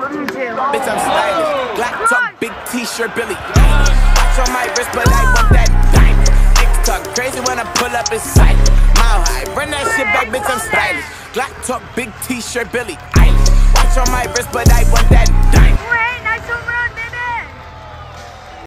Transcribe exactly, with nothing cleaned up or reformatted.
Bitch, I'm stylish. Glock talk, big t-shirt, Billy. Watch on my wrist, but I want that diamond. Niggas talk crazy when I pull up in sight. Mile high, run that shit back, bitch, I'm stylish. Glock talk, big t-shirt, Billy. Watch on my wrist, but I want that